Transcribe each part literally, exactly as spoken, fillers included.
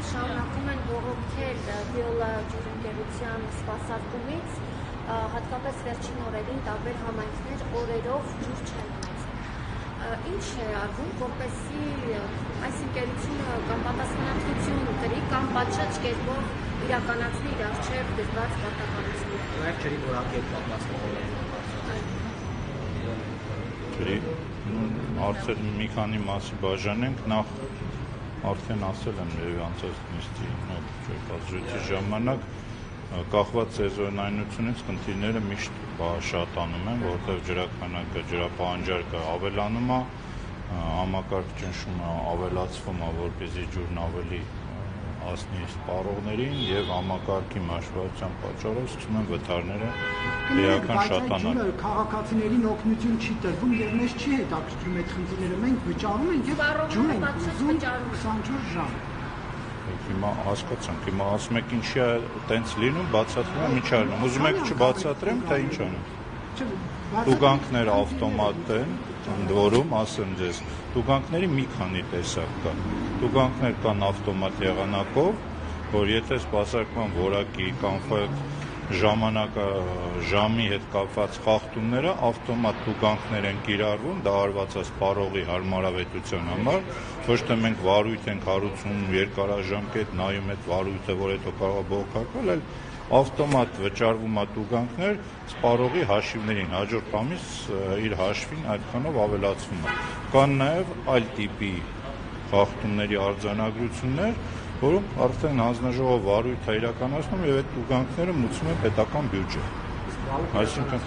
շարունակում են բողոքել Վիոլա ջրընկերության սպասարկումից, հատկապես վերջին օրերին տարբեր համայնքներ օրերով ջուր չեն ունեցել։ Ինչ է արվում, որպեսզի այս ընկերությունը կամ պատասխանատվություն կրի կամ պատշաճ կերպով իրականացնի իր առջև դրված պարտականությունները։ Նաև ջրի որակի հետ կապված ջրի հարցեր մի քանի մասի բաժանենք, նախ արդեն ասել եմ երևի անցած նիստի բաժանումի ժամանակ, կախված սեզոնայնությունից խնդիրները միշտ շատանում են, որովհետև ջրաքանակը, ջրապահանջարկը ավելանում է, համակարգ ճնշումը ավելացվում է, որպեսզի ջուրն ավելի հասնի սպառողներին եւ համակարգի մաշվածության պատճառով սկսում են վթարները էական շատանալ։ Ջուրը քաղաքացիներին օգնություն չի տրվում եւ մեզ չի հետաքրքրում այդ խնդիրները, մենք վճարում ենք եւ ջուր ենք ուզում քսանչորս ժամ։ Հիմա հասկացանք, հիմա ասում եք ինչի է տենց լինում, բացատրում եմ ինչա լինում, ուզում եք չբացատրեմ, թե ինչ անեմ։ Տուգանքներ ավտոմատ են, ընդ որում ասեմ ձեզ, տուգանքների մի քանի տեսակ կա։ Տուգանքներ կան ավտոմատ եղանակով, որ եթե սպասարկման որակի կամ ժամանակը ժամի հետ կապված խախտումները ավտոմատ տուգանքներ են կիրառվում, դա արված է սպառողի հարմարավետության համար, ոչ թե մենք վարույթ ենք հարուցում երկարաժամկետ նայում այդ վարույթը, որ հետո կարող է բողոքարկվել, այլ ավտոմատ վճարվում է տուգանքներ սպառողի հաշիվներին, հաջորդ ամիս իր հաշվին այդքանով ավելացվում է։ Կան նաև այլ տիպի խախտումների արձանագրություններ, որոնք արդեն հանձնաժողովը վարույթ է իրականացնում եւ այդ տուգանքները մուծվում են պետական բյուջե։ Այսինքն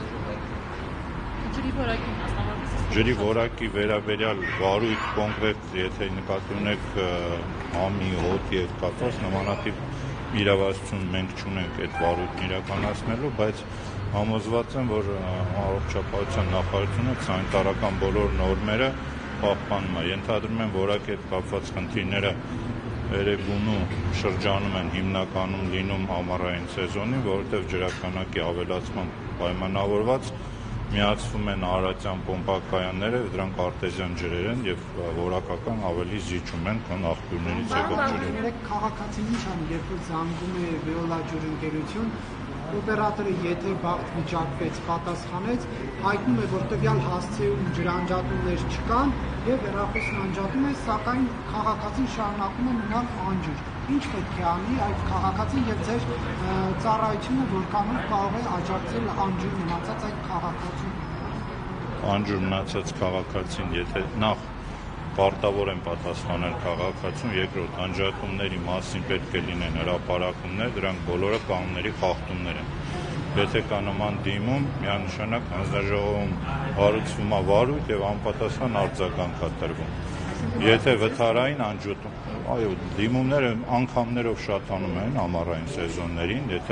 ջրի որակի մասնավորապես ջրի որակի վերաբերյալ վարույթ կոնկրետ, եթե նկատի ունեք ամի, հոտի հետ կապված նմանատիպ իրավասություն մենք չունենք այդ վարույթն իրականացնելու, բայց համոզված եմ, որ առողջապահության նախարարությունը սանիտարական բոլոր նորմերը պահպանում է։ Ենթադրում եմ, որակի հետ կապված խնդիրները Երևանու շրջանում են հիմնականում լինում ամառային սեզոնին, որովհետև ջրաքանակի ավելացման պայմանավորված միացվում են արարատյան պոմպակայանները, դրանք արտեզյան ջրեր են եւ որակական ավելի զիջում են, քան աղբյուրներից եկող ջրերը։ Քաղաքացին ինչ անի, երբ որ զանգում է Վիոլա ջրընկերություն, օպերատորը եթե բախտ վիճակվեց, պատասխանեց, հայտնում է, որ տվյալ հասցեում ջրանջատումներ չկան եւ հեռախոսն անջատում է, սակայն քաղաքացին շարունակում է մնալ անջուր։ Ինչ պետք է անի այդ քաղաքացին եւ ձեր ծառայությունը որքանով կարող է աջակցել անջուր մնացած այդ քաղաքացին։ Անջուր մնացած քաղաքացին, եթե նախ պարտավոր են պատասխանել քաղաքացուն, երկրորդ անջատումների մասին պետք է լինեն հրապարակումներ, դրանք բոլորը կանոնների խախտումներ են։ Եթե կա նման դիմում, միանշանակ հանձնաժողովում հարուցվում է վարույթ եւ անպատասխան արձագանք է տրվում։ Եթե վթարային անջատում, այո, դիմումները անգամներով շատանում են ամառային սեզոններին, եթե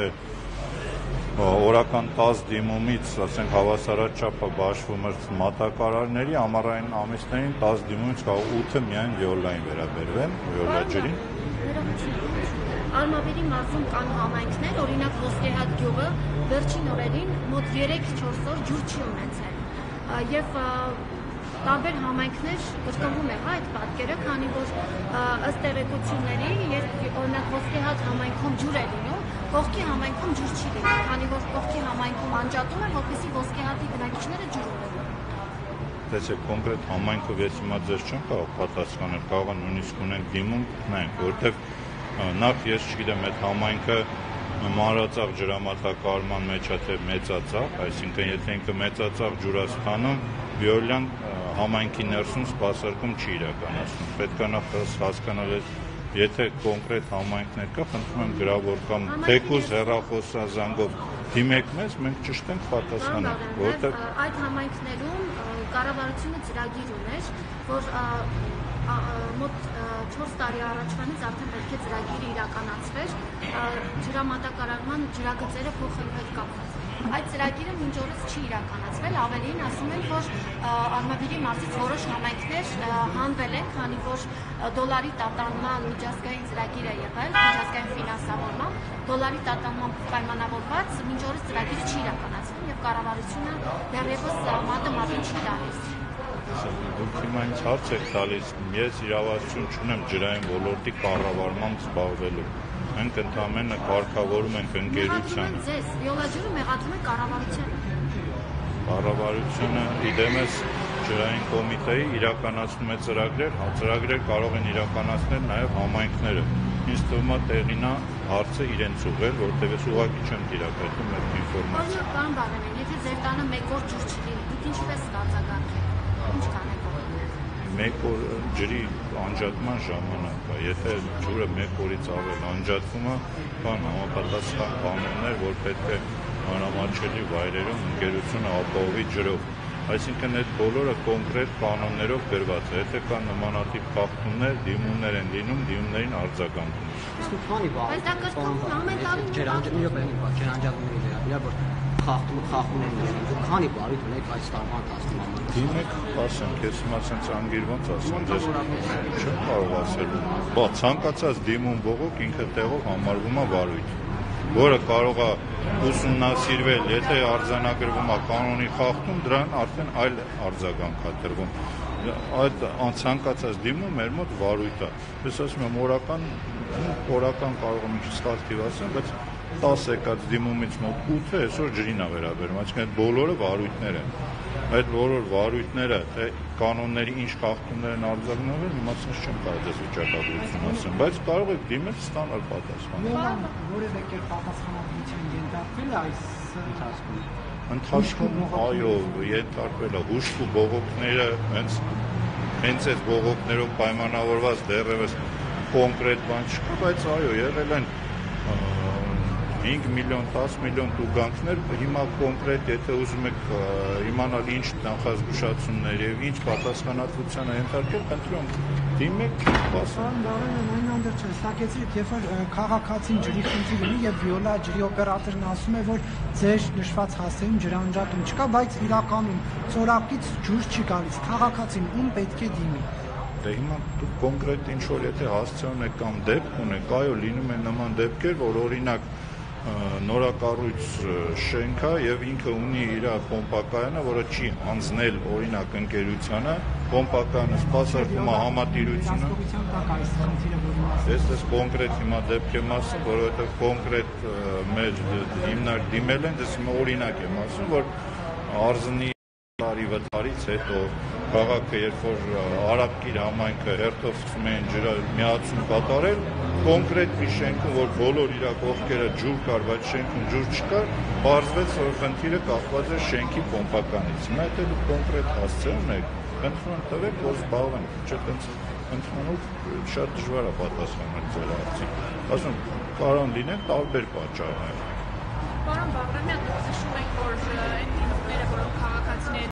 օրական տասը դիմումից, ասենք հավասարաչափը բաշխվում է մատակարարների, ամառային ամիսներին տասը դիմումից կարող ութը միայն Վիոլային վերաբերվեն, Վիոլա ջրին։ Արմավիրի մարզում կան համայնքներ, օրինակ Ոսկեհատ գյուղը վերջին օրերին մոտ երեք-չորս օր ջուր չի ունեցել։ Եվ տարբեր համայնքներ կրկնվում է այդ պատկերը, քանի որ ըստ տեղեկությունների, երբ օրինակ Ոսկեհատ համայնքում ջուր է լինում, կողքի համայնքում ջուր չի լինում, քանի որ կողքի համայնքում անջատում են, որպեսզի Ոսկեհատի բնակիչները ջուր ունենան։ Տեսեք, կոնկրետ համայնքով ես հիմա ձեզ չեմ կարող պատասխանել, կարող է նույնիսկ ունենք դիմում, նայենք, որովհետև նախ ես չգիտեմ այդ համայնքը մանրածախ ջրամատակարարման մեջ է թե մեծածախ, այսինքն եթե ինքը մեծածախ ջուր է ստանում, Վիոլան համայնքի ներսում սպասարկում չի իրականացնում։ Պետք է նախ հասկանալ, եթե կոնկրետ համայնքներ կա, խնդրում եմ գրավոր կամ թեկուզ հեռախոսազանգով դիմեք մեզ, մենք ճիշտ ենք պատասխանենք, որովհետև այդ համայնքներում կառավարությունը ծրագիր ուներ, որ մոտ չորս տարի առաջվանից արդեն պետք է ծրագիրը իրականացվեր ջրամատակարարման ջրագծերը փոխելու հետ կապված։ Այդ ծրագիրը մինչ օրս չի իրականացվել, ավելին ասում են, որ Արմավիրի մարզից որոշ համայնքներ հանվել են, քանի որ դոլարի տատանման միջազգային ծրագիր է եղել, միջազգային ֆինանսավորման, դոլարի տատանման պայմանավորված մինչ օրս ծրագիրը չի իրականացվում եւ կառավարությունը դեռևս մատը մատին չի տալիս։ Դուք հիմա ինձ հարց եք տալիս, ես իրավասություն չունեմ ջրային ոլորտի կառավարմամբ զբաղվելու։ Մենք ընդամենը կարգավորում ենք ընկերությանը։ Ձեզ վիոլաջուրը մեղադրում է կառավարությանը։ Կառավարությունը իդեմես ջրային կոմիտեի իրականացնում է ծրագրեր, հա ծրագրեր կարող են իրականացնել նաև համայնքները։ Ինձ թվում է տեղին է հարցը իրենց ուղղել, որտեղ ես ուղղակի չեմ դիրապետում այդ ինֆորմացիան։ Օրինակ, պարոն Բաղրամյան, եթե ձեր տանը մեկ օր ջուր չլինի, դուք ինչպես կարձագանքեք։ Ինչ կանեք։ Մեկ օր ջրի անջատման ժամանակ է, եթե ջուրը մեկ օրից ավել անջատվում է, կան համապատասխան կանոններ, որ պետք է մանրամասնի վայրերում ընկերությունը ապահովի ջրով։ Այսինքն այդ բոլորը կոնկրետ կանոններով գրված է, եթե կան նմանատիպ խախտումներ, դիմումներ են լինում, դիմումներին արձագանքում։ Իսկ քանի բառ։ Բայց դա կրկնում ամեն տարի ջրանջատումների վերաբերյալ որ խախտում խախտումներ են դուք քանի բարի ունեք այս տարվա ընթացքում ամեն Դիմեք, ասենք, ես հիմա ասենց անգիրված ասեմ, ես չեմ կարող ասել։ Բա ցանկացած դիմում բողոք ինքը տեղով համարվում է վարույթ, որը կարող է ուսումնասիրվել, եթե արձանագրվում է կանոնի խախտում, դրան արդեն այլ արձագանք է տրվում։ Այդ ցանկացած դիմում մեր մոտ վարույթ է։ Ես ասում եմ, օրական, օրական կարող եմ ինչ սխալ թիվ ասեմ, բայց տասը եկած դիմումից մոտ ութը այսօր ջրին է վերաբերում, այսինքն այդ բոլորը վարույթներ են։ Այդ բոլոր վարույթները, թե կանոնների ինչ խախտումներ են արձանագրվել, իմացած չեմ կարող ես վիճակագրություն ասեմ, բայց կարող եք դիմել ստանալ պատասխան։ Որևէ կերպ պատասխանատվության ենթարկվել է այս ընթացքում։ Ընթացքում, այո, ենթարկվել է հուշք ու բողոքները, հենց հենց այս բողոքներով պայմանավորված դեռևս կոնկրետ բան չկա, բայց այո, եղել են հինգ միլիոն, տասը միլիոն տուգանքներ, հիմա կոնկրետ, եթե ուզում եք իմանալ ինչ նախազգուշացումներ եւ ինչ պատասխանատվության է ենթարկել, խնդրում դիմեք, ասեմ։ Բարոն, այնուհանդերձ հստակեցրիք, երբ որ քաղաքացին ջրի խնդիր ունի եւ Վիոլա ջրի օպերատորն ասում է, որ ձեր նշված հասցեում ջրանջատում չկա, բայց իրականում ծորակից ջուր չի գալիս, քաղաքացին ում պետք է դիմի։ Դե հիմա դուք կոնկրետ ինչ որ եթե հասցե ունեք կամ դեպք ունեք, այո, լինում են նման դեպքեր, որ օրինակ նորակառույց շենք է եւ ինքը ունի իր պոմպակայանը, որը չի հանձնել օրինակ ընկերությանը, պոմպակայանը սպասարկում է համատիրությունը։ Ես դες կոնկրետ հիմա դեպք եմ ասում, որովհետեւ կոնկրետ մեր հիմնարկ դիմել են, դες հիմա օրինակ եմ ասում, որ արզնի տարի վթարից հետո քաղաքը երբ որ Արաբկիր համայնքը հերթով սկսում էին ջրը միացում կատարել, կոնկրետ մի շենքում, որ բոլոր իր կողքերը ջուր կար, բայց շենքում ջուր չկար, պարզվեց, որ խնդիրը կախված է շենքի պոմպականից։ Հիմա եթե դուք կոնկրետ հասցե ունեք, խնդրում եմ տվեք, որ զբաղվեն, չէ՞ տենց ընդհանուր շատ դժվար է պատասխանել ձեր հարցին։ Ասում կարող լինեն տարբեր պատճառներ։ Պարոն Բաղրամյան,